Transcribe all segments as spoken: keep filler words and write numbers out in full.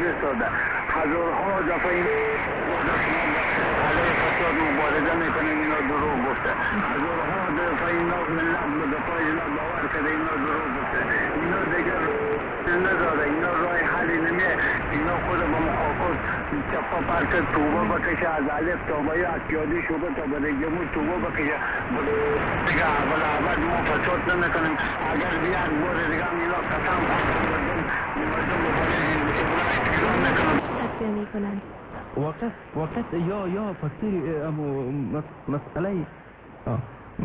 فرستاده. هزارها دفعه این علیه فساد مبارزه میکنیم، اینا دروغ گفته. هزارها دفعه اینا ملت به دفاع اینا باور کرده، اینا دروغ گفته. اینا دیگر نداره، اینا راه حلی نمیه. اینا خود با مخاکات چپا پرت توبه بکشه، از الف تا به یا پیاده شده تا به جمهور توبه بکشه. دیگه اول اول ما فساد نمیکنیم. اگر بیاد بار دیگه هم اینا قسم مردم مردم ایران نکنم. تسلیه میکنن وقت وقت یا یا فاکتور امو مسئله آه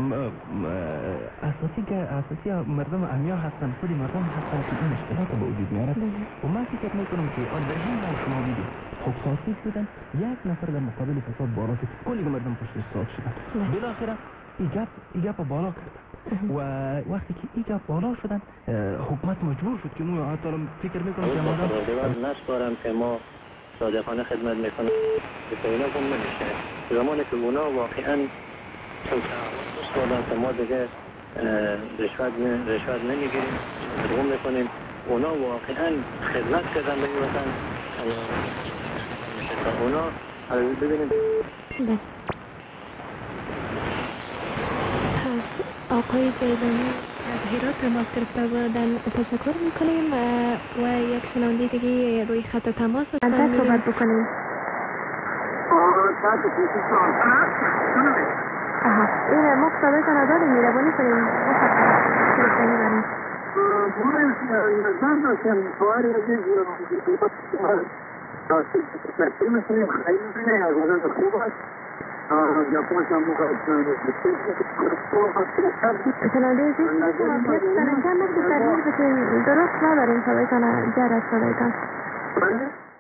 اساسی که اساسی مردم امیا هستن، خود مردم هستن که این مشکلات به وجود میارد و من فکر میکنم که آن در همین حال شما دیدید خب تاسیس شدن یک نفر در مقابل فساد بالا شد، کلی مردم پشت ساک شدن، بالاخره این گپ این گپ بالا کرد و وقتی که این گپ بالا شدن حکومت مجبور شد که مو حتی فکر میکنم که مردم نسپارم که ما صادقانه خدمت میکنم که اینا گم نمیشه. زمانی که اونا واقعا توسعه دادن که ما دیگه رشوت رشوت نمیگیریم، مدغوم میکنیم، اونا واقعا خدمت کردن به این وطن میشه. اونا ببینیم آقای زیدانی از هرات تماس گرفته بودن، تشکر میکنیم و یک شنونده دیگه روی خط تماس هستن. انتر صحبت بکنیم. آها این ما صدایتان را داریم، میربانی کنیم تلفنی داریم. من داشتم باری میکنیم خیلی نه از خوب است. شنونده عزیز شما بیاد سرانجام نفت تغییر بکنیم، درست نداریم صدایتان جر از صدایتان.